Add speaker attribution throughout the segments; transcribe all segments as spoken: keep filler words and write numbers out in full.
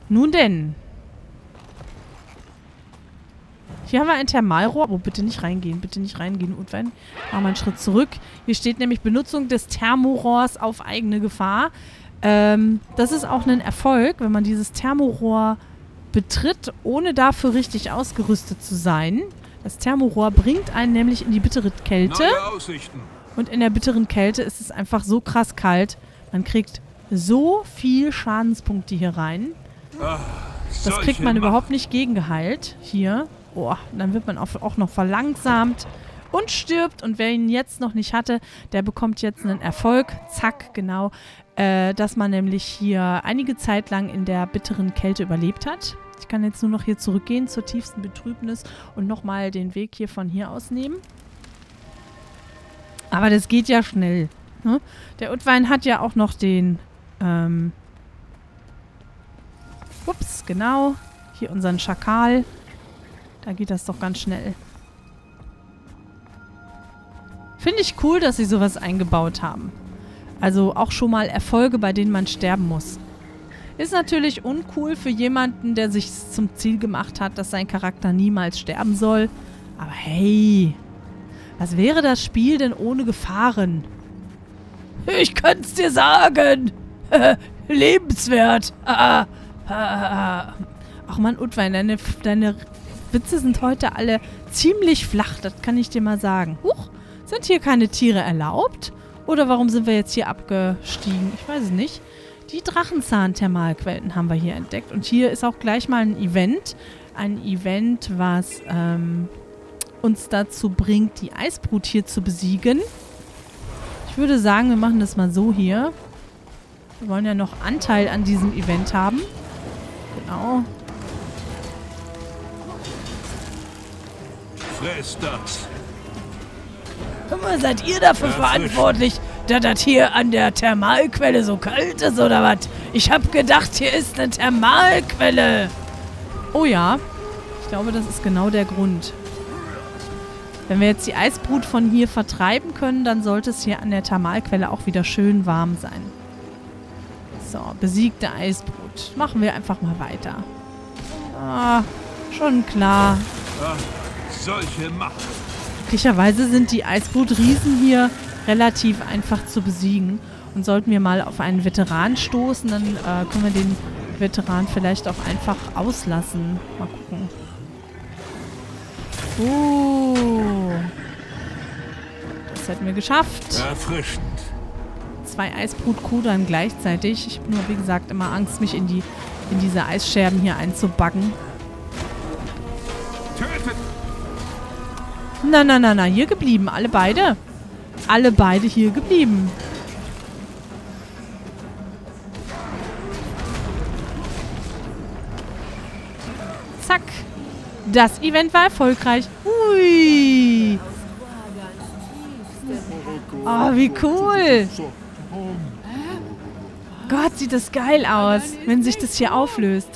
Speaker 1: Nun denn. Hier haben wir ein Thermalrohr. Oh, bitte nicht reingehen. Bitte nicht reingehen. Und wenn, machen wir einen Schritt zurück. Hier steht nämlich Benutzung des Thermorohrs auf eigene Gefahr. Ähm, das ist auch ein Erfolg, wenn man dieses Thermorohr betritt, ohne dafür richtig ausgerüstet zu sein. Das Thermorohr bringt einen nämlich in die bittere Kälte. Und in der bitteren Kälte ist es einfach so krass kalt. Man kriegt so viel Schadenspunkte hier rein. Das kriegt man überhaupt nicht gegengeheilt. Hier. Oh, dann wird man auch noch verlangsamt und stirbt. Und wer ihn jetzt noch nicht hatte, der bekommt jetzt einen Erfolg. Zack, genau. Äh, dass man nämlich hier einige Zeit lang in der bitteren Kälte überlebt hat. Ich kann jetzt nur noch hier zurückgehen zur tiefsten Betrübnis und nochmal den Weg hier von hier aus nehmen. Aber das geht ja schnell. Ne? Der Utwein hat ja auch noch den... Ähm, ups, genau. Hier unseren Schakal. Da geht das doch ganz schnell. Finde ich cool, dass sie sowas eingebaut haben. Also auch schon mal Erfolge, bei denen man sterben muss. Ist natürlich uncool für jemanden, der sich zum Ziel gemacht hat, dass sein Charakter niemals sterben soll. Aber hey, was wäre das Spiel denn ohne Gefahren? Ich könnte es dir sagen. Lebenswert. Ach man, Utwein, deine, deine Witze sind heute alle ziemlich flach, das kann ich dir mal sagen. Huch, sind hier keine Tiere erlaubt? Oder warum sind wir jetzt hier abgestiegen? Ich weiß es nicht. Die Drachenzahn-Thermalquellen haben wir hier entdeckt. Und hier ist auch gleich mal ein Event. Ein Event, was ähm, uns dazu bringt, die Eisbrut hier zu besiegen. Ich würde sagen, wir machen das mal so hier. Wir wollen ja noch Anteil an diesem Event haben. Genau.
Speaker 2: Fress das.
Speaker 1: Guck mal, seid ihr dafür ja, verantwortlich, dass das hier an der Thermalquelle so kalt ist, oder was? Ich hab gedacht, hier ist eine Thermalquelle. Oh ja. Ich glaube, das ist genau der Grund. Wenn wir jetzt die Eisbrut von hier vertreiben können, dann sollte es hier an der Thermalquelle auch wieder schön warm sein. So, besiegte Eisbrut. Machen wir einfach mal weiter. Ah, schon klar.
Speaker 2: Ach, solche Macht.
Speaker 1: Glücklicherweise sind die Eisbrut-Riesen hier relativ einfach zu besiegen. Und sollten wir mal auf einen Veteran stoßen, dann äh, können wir den Veteran vielleicht auch einfach auslassen. Mal gucken. Uh. Das hätten wir geschafft.
Speaker 2: Erfrischend.
Speaker 1: Zwei Eisbrut-Kudern gleichzeitig. Ich habe nur, wie gesagt, immer Angst, mich in, die, in diese Eisscherben hier einzubacken.
Speaker 2: Tötet!
Speaker 1: Na, na, na, na. Hier geblieben. Alle beide. Alle beide hier geblieben. Zack. Das Event war erfolgreich. Hui. Oh, wie cool. Gott, sieht das geil aus, wenn sich das hier auflöst.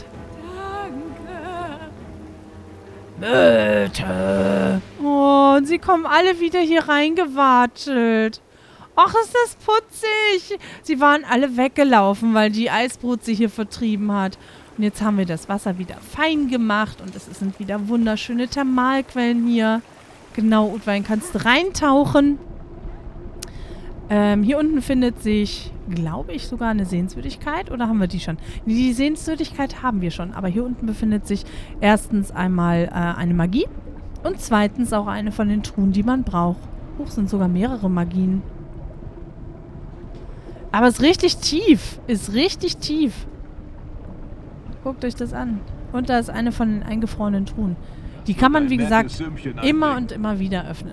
Speaker 1: Bitte. Oh, und sie kommen alle wieder hier reingewatschelt. Ach, ist das putzig. Sie waren alle weggelaufen, weil die Eisbrut sie hier vertrieben hat. Und jetzt haben wir das Wasser wieder fein gemacht und es sind wieder wunderschöne Thermalquellen hier. Genau, Utwein, kannst du reintauchen. Ähm, hier unten findet sich, glaube ich, sogar eine Sehenswürdigkeit. Oder haben wir die schon? Die Sehenswürdigkeit haben wir schon. Aber hier unten befindet sich erstens einmal äh, eine Magie. Und zweitens auch eine von den Truhen, die man braucht. Hoch sind sogar mehrere Magien. Aber es ist richtig tief. Ist richtig tief. Guckt euch das an. Und da ist eine von den eingefrorenen Truhen. Die kann man, wie gesagt, immer und immer wieder öffnen.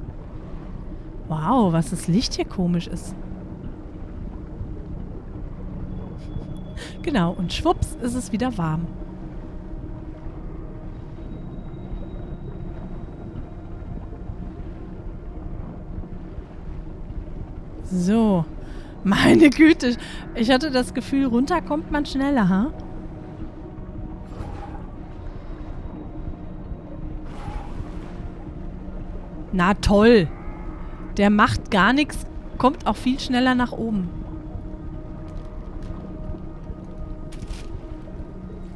Speaker 1: Wow, was das Licht hier komisch ist. Genau, und schwupps ist es wieder warm. So. Meine Güte. Ich hatte das Gefühl, runter kommt man schneller, ha? Na toll. Der macht gar nichts, kommt auch viel schneller nach oben.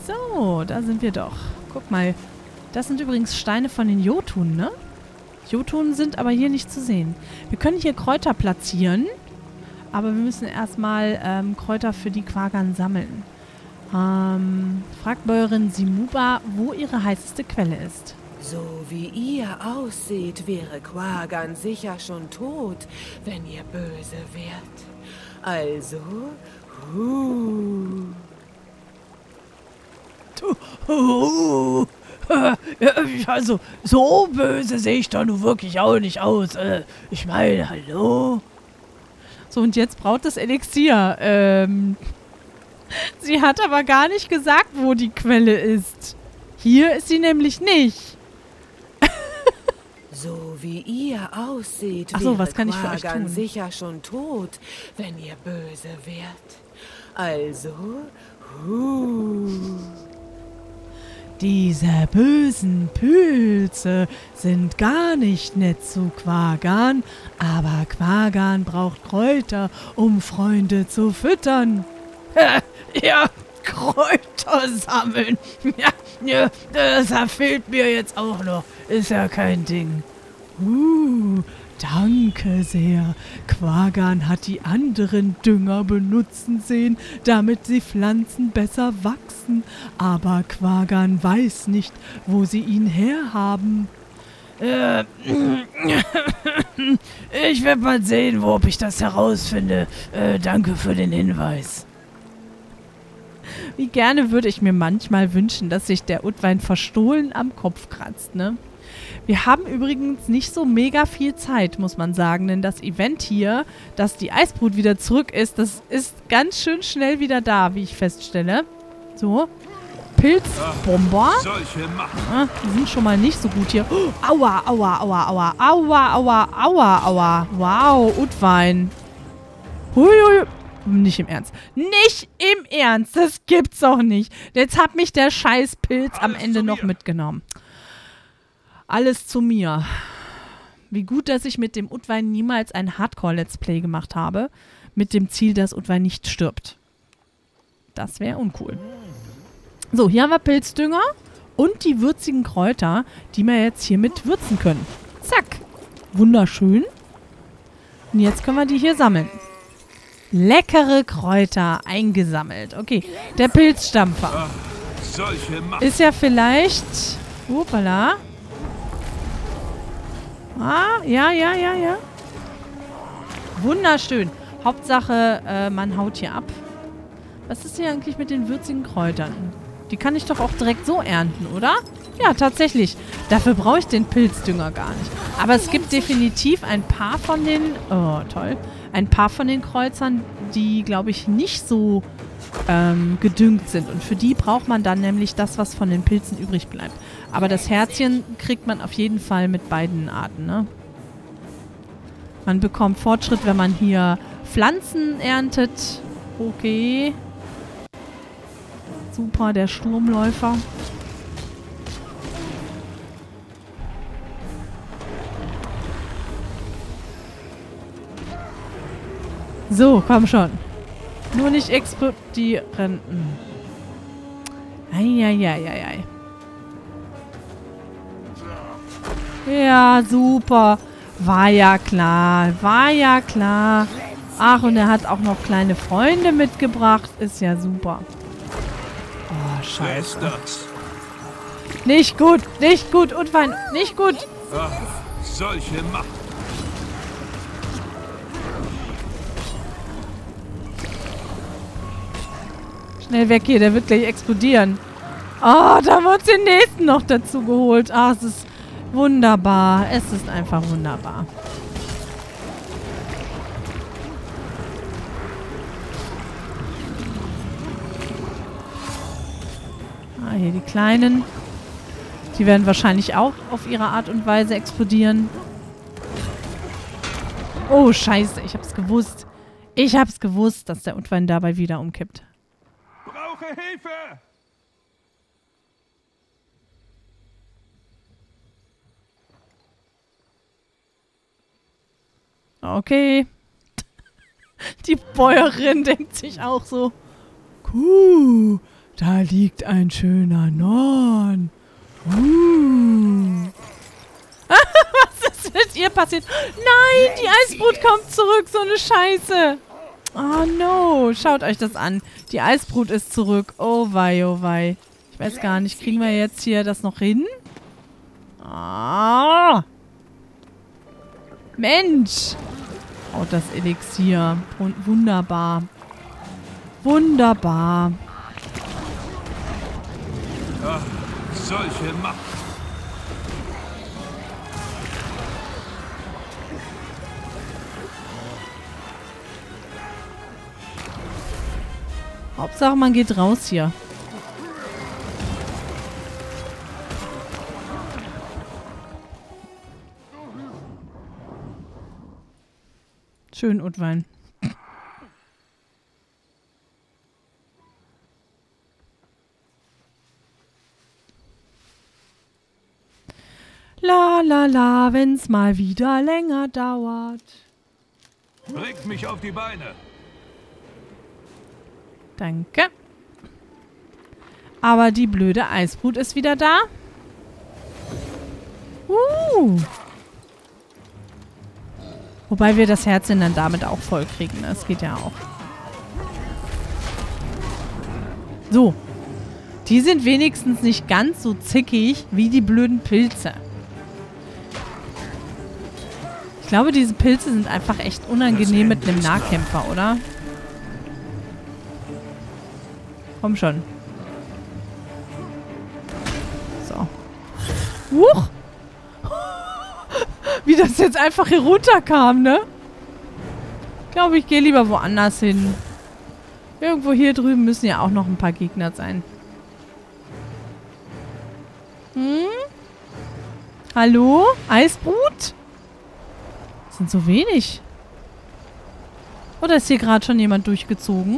Speaker 1: So, da sind wir doch. Guck mal. Das sind übrigens Steine von den Jotun, ne? Jotun sind aber hier nicht zu sehen. Wir können hier Kräuter platzieren. Aber wir müssen erstmal ähm, Kräuter für die Quaggan sammeln. Ähm, fragt Bäuerin Simuba, wo ihre heißeste Quelle ist.
Speaker 3: So wie ihr aussieht, wäre Quaggan sicher schon tot, wenn ihr böse wärt. Also, huh.
Speaker 4: Uh, also, so böse sehe ich doch nun wirklich auch nicht aus. Äh, ich meine, hallo?
Speaker 1: So, und jetzt braucht das Elixier. Ähm, sie hat aber gar nicht gesagt, wo die Quelle ist. Hier ist sie nämlich nicht.
Speaker 3: So wie ihr aussieht,
Speaker 1: Ach so,
Speaker 3: wäre
Speaker 1: was kann ich für euch
Speaker 3: Quaggan
Speaker 1: tun?
Speaker 3: sicher schon tot, wenn ihr böse wärt. Also, huh.
Speaker 1: Diese bösen Pilze sind gar nicht nett zu Quaggan, aber Quaggan braucht Kräuter, um Freunde zu füttern.
Speaker 4: Ja, Kräuter sammeln. Ja, ja, das fehlt mir jetzt auch noch. Ist ja kein Ding.
Speaker 1: Uh, danke sehr. Quaggan hat die anderen Dünger benutzen sehen, damit die Pflanzen besser wachsen. Aber Quaggan weiß nicht, wo sie ihn herhaben.
Speaker 4: Äh, ich werde mal sehen, ob ich das herausfinde. Äh, danke für den Hinweis.
Speaker 1: Wie gerne würde ich mir manchmal wünschen, dass sich der Utwein verstohlen am Kopf kratzt, ne? Wir haben übrigens nicht so mega viel Zeit, muss man sagen, denn das Event hier, dass die Eisbrut wieder zurück ist, das ist ganz schön schnell wieder da, wie ich feststelle. So, Pilzbomber.
Speaker 2: Solche Macht.
Speaker 1: Ah, die sind schon mal nicht so gut hier. Oh, aua, aua, aua, aua, aua, aua, aua, aua. Wow, Utwein. Huiui. Nicht im Ernst. Nicht im Ernst. Das gibt's doch nicht. Jetzt hat mich der scheiß Pilz am
Speaker 2: Alles
Speaker 1: Ende
Speaker 2: zu
Speaker 1: noch
Speaker 2: mir.
Speaker 1: mitgenommen. Alles zu mir. Wie gut, dass ich mit dem Utwein niemals ein Hardcore-Let's Play gemacht habe. Mit dem Ziel, dass Utwein nicht stirbt. Das wäre uncool. So, hier haben wir Pilzdünger und die würzigen Kräuter, die wir jetzt hiermit würzen können. Zack. Wunderschön. Und jetzt können wir die hier sammeln. Leckere Kräuter eingesammelt. Okay, der Pilzstampfer.
Speaker 2: Solche Macht.
Speaker 1: Ist ja vielleicht... Hoppala. Ah, ja, ja, ja, ja. Wunderschön. Hauptsache, äh, man haut hier ab. Was ist hier eigentlich mit den würzigen Kräutern? Die kann ich doch auch direkt so ernten, oder? Ja, tatsächlich. Dafür brauche ich den Pilzdünger gar nicht. Aber es gibt definitiv ein paar von den... Oh, toll. Ein paar von den Kreuzern, die, glaube ich, nicht so ähm, gedüngt sind. Und für die braucht man dann nämlich das, was von den Pilzen übrig bleibt. Aber das Herzchen kriegt man auf jeden Fall mit beiden Arten, ne? Man bekommt Fortschritt, wenn man hier Pflanzen erntet. Okay. Super, der Sturmläufer. So, komm schon. Nur nicht explodieren. Eieieiei. Ja, super. War ja klar. War ja klar. Ach, und er hat auch noch kleine Freunde mitgebracht. Ist ja super. Oh,
Speaker 2: Wer ist
Speaker 1: scheiße.
Speaker 2: das?
Speaker 1: Nicht gut, nicht gut. Utwein, nicht gut.
Speaker 2: Ah, solche Macht.
Speaker 1: Schnell weg hier, der wird gleich explodieren. Oh, da haben wir uns den nächsten noch dazu geholt. Ah, es ist wunderbar. Es ist einfach wunderbar. Ah, hier die Kleinen. Die werden wahrscheinlich auch auf ihre Art und Weise explodieren. Oh, scheiße. Ich hab's gewusst. Ich hab's gewusst, dass der Utwein dabei wieder umkippt.
Speaker 2: Brauche Hilfe!
Speaker 1: Okay. Die Bäuerin denkt sich auch so, Kuh, Da liegt ein schöner Norn. Uh. Was ist mit ihr passiert? Nein, die Eisbrut kommt zurück. So eine Scheiße. Oh no. Schaut euch das an. Die Eisbrut ist zurück. Oh wei, oh wei. Ich weiß gar nicht. Kriegen wir jetzt hier das noch hin? Ah. Mensch. Oh, das Elixier. Wunderbar. Wunderbar.
Speaker 2: Ach, solche Macht.
Speaker 1: Hauptsache, man geht raus hier. Schön, Utwein. La la la, wenn's mal wieder länger dauert.
Speaker 2: Bringt mich auf die Beine.
Speaker 1: Danke. Aber die blöde Eisbrut ist wieder da. Uh. Wobei wir das Herzchen dann damit auch voll kriegen. Das geht ja auch. So. Die sind wenigstens nicht ganz so zickig wie die blöden Pilze. Ich glaube, diese Pilze sind einfach echt unangenehm mit einem Nahkämpfer, oder? Komm schon. So. Huch! Wie das jetzt einfach hier runterkam, ne? Ich glaube, ich gehe lieber woanders hin. Irgendwo hier drüben müssen ja auch noch ein paar Gegner sein. Hm? Hallo? Eisbrut? Das sind so wenig. Oder ist hier gerade schon jemand durchgezogen?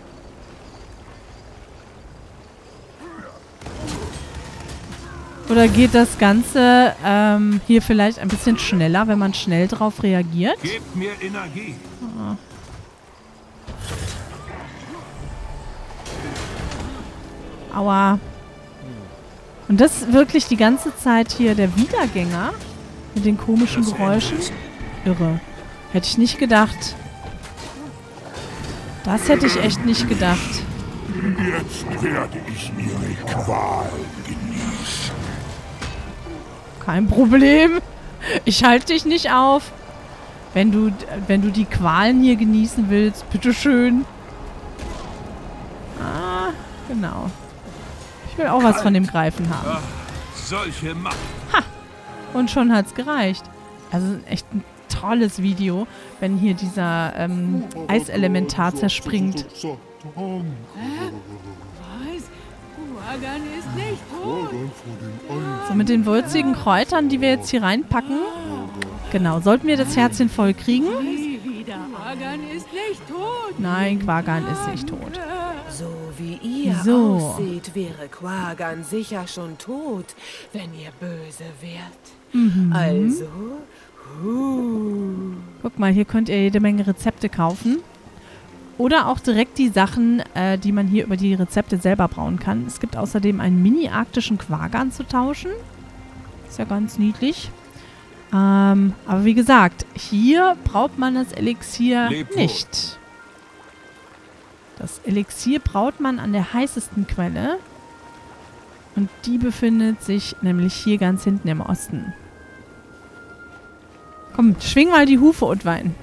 Speaker 1: Oder geht das Ganze ähm, hier vielleicht ein bisschen schneller, wenn man schnell drauf reagiert?
Speaker 2: Gebt mir Energie.
Speaker 1: Ah. Aua. Und das wirklich die ganze Zeit hier der Wiedergänger mit den komischen Geräuschen. Irre. Hätte ich nicht gedacht. Das hätte ich echt nicht gedacht.
Speaker 5: Jetzt werde ich ihre Qual genießen.
Speaker 1: Kein Problem. Ich halte dich nicht auf. Wenn du, wenn du die Qualen hier genießen willst, bitteschön. Ah, genau. Ich will auch was von dem Greifen haben.
Speaker 2: Ach, solche Macht.
Speaker 1: Ha! Und schon hat's gereicht. Also echt ein tolles Video, wenn hier dieser ähm, Eiselementar zerspringt.
Speaker 3: Was? Quaggan ist nicht tot.
Speaker 1: So mit den würzigen Kräutern, die wir jetzt hier reinpacken. Genau, sollten wir das Herzchen voll kriegen?
Speaker 3: Quaggan ist nicht tot.
Speaker 1: Nein, Quaggan ist nicht tot.
Speaker 3: So wie ihr
Speaker 1: So.
Speaker 3: aussieht, wäre Quaggan sicher schon tot, wenn ihr böse wärt.
Speaker 1: Mhm.
Speaker 3: Also, huh.
Speaker 1: Guck mal, hier könnt ihr jede Menge Rezepte kaufen. Oder auch direkt die Sachen, äh, die man hier über die Rezepte selber brauen kann. Es gibt außerdem einen mini-arktischen Quaggan zu tauschen. Ist ja ganz niedlich. Ähm, aber wie gesagt, hier braut man das Elixier
Speaker 2: Leb
Speaker 1: nicht. Das Elixier braut man an der heißesten Quelle. Und die befindet sich nämlich hier ganz hinten im Osten. Komm, schwing mal die Hufe, Utwein.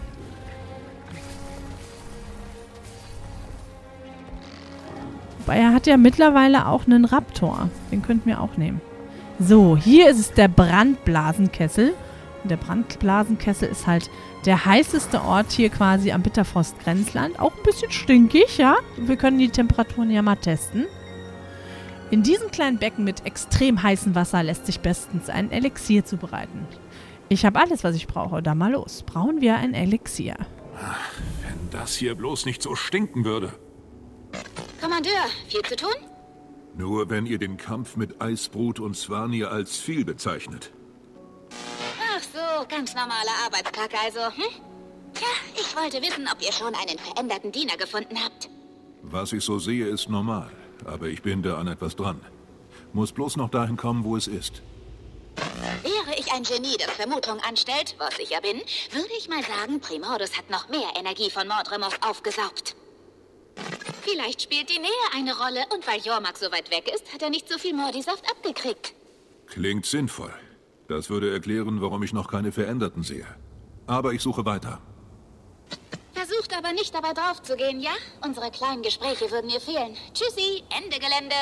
Speaker 1: Wobei er hat ja mittlerweile auch einen Raptor. Den könnten wir auch nehmen. So, hier ist es der Brandblasenkessel. Und der Brandblasenkessel ist halt der heißeste Ort hier quasi am Bitterfrost-Grenzland. Auch ein bisschen stinkig, ja. Wir können die Temperaturen ja mal testen. In diesem kleinen Becken mit extrem heißem Wasser lässt sich bestens ein Elixier zubereiten. Ich habe alles, was ich brauche. Dann mal los. Brauen wir ein Elixier.
Speaker 2: Wenn das hier bloß nicht so stinken würde.
Speaker 6: Kommandeur, viel zu tun?
Speaker 5: Nur wenn ihr den Kampf mit Eisbrut und Svanir als viel bezeichnet.
Speaker 6: Ach so, ganz normaler Arbeitstag also, hm? Tja, ich wollte wissen, ob ihr schon einen veränderten Diener gefunden habt.
Speaker 5: Was ich so sehe, ist normal. aber ich bin da an etwas dran. Muss bloß noch dahin kommen, wo es ist.
Speaker 6: Wäre ich ein Genie, das Vermutung anstellt, was ich ja bin, würde ich mal sagen, Primordus hat noch mehr Energie von Mordremoth aufgesaugt. Vielleicht spielt die Nähe eine Rolle und weil Jormak so weit weg ist, hat er nicht so viel Mordisaft abgekriegt.
Speaker 5: Klingt sinnvoll. Das würde erklären, warum ich noch keine Veränderten sehe. Aber ich suche weiter.
Speaker 6: Versucht aber nicht dabei drauf zu gehen, ja? Unsere kleinen Gespräche würden mir fehlen. Tschüssi, Ende Gelände.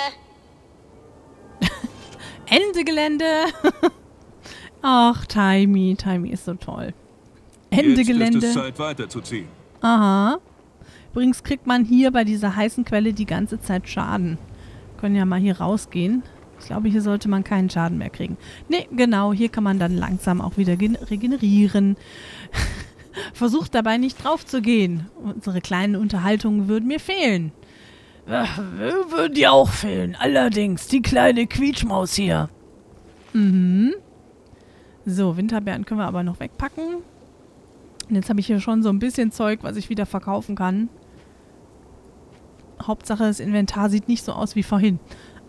Speaker 1: Ende Gelände. Ach, Taimi. Taimi ist so toll. Ende
Speaker 2: Jetzt
Speaker 1: Gelände.
Speaker 2: ist es Zeit, weiterzuziehen.
Speaker 1: Aha. Übrigens kriegt man hier bei dieser heißen Quelle die ganze Zeit Schaden. Können ja mal hier rausgehen. Ich glaube, hier sollte man keinen Schaden mehr kriegen. Nee, genau. Hier kann man dann langsam auch wieder regenerieren. Versucht dabei nicht drauf zu gehen. Unsere kleinen Unterhaltungen würden mir fehlen.
Speaker 4: Ja, würden die auch fehlen. Allerdings, die kleine Quietschmaus hier.
Speaker 1: Mhm. So, Winterbeeren können wir aber noch wegpacken. Und jetzt habe ich hier schon so ein bisschen Zeug, was ich wieder verkaufen kann. Hauptsache, das Inventar sieht nicht so aus wie vorhin.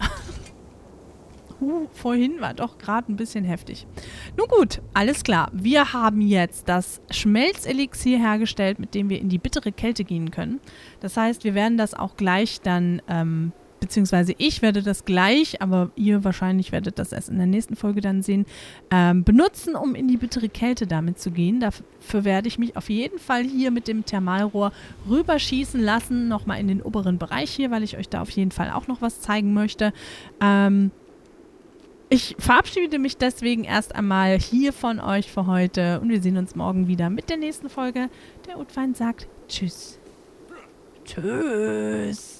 Speaker 1: uh, vorhin war doch gerade ein bisschen heftig. Nun gut, alles klar. Wir haben jetzt das Schmelzelixier hergestellt, mit dem wir in die bittere Kälte gehen können. Das heißt, wir werden das auch gleich dann, ähm, beziehungsweise ich werde das gleich, aber ihr wahrscheinlich werdet das erst in der nächsten Folge dann sehen, ähm, benutzen, um in die bittere Kälte damit zu gehen. Dafür werde ich mich auf jeden Fall hier mit dem Thermalrohr rüberschießen lassen, nochmal in den oberen Bereich hier, weil ich euch da auf jeden Fall auch noch was zeigen möchte. Ähm, Ich verabschiede mich deswegen erst einmal hier von euch für heute und wir sehen uns morgen wieder mit der nächsten Folge. Der Utwein sagt Tschüss.
Speaker 4: Tschüss.